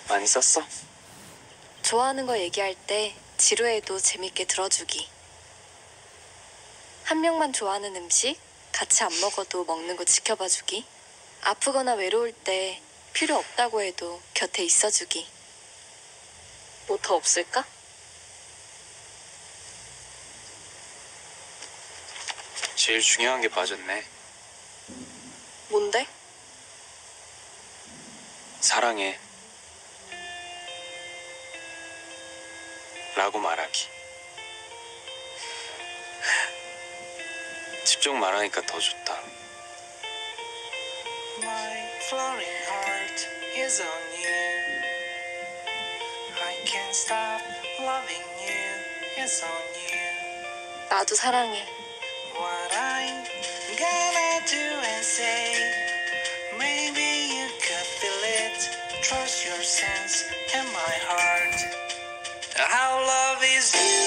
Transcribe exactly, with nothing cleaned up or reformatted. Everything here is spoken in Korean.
많이 썼어? 좋아하는 거 얘기할 때 지루해도 재밌게 들어주기. 한 명만 좋아하는 음식 같이 안 먹어도 먹는 거 지켜봐주기. 아프거나 외로울 때 필요 없다고 해도 곁에 있어주기. 뭐 더 없을까? 제일 중요한 게 빠졌네. 뭔데? 사랑해. 라고 말하기. 직접 말하니까 더 좋다. My floating heart is on you. I can't stop loving you. It's on you. 나도 사랑해. What I'm gonna do and say. Maybe you could feel it. Trust your sense and my heart. How love is you.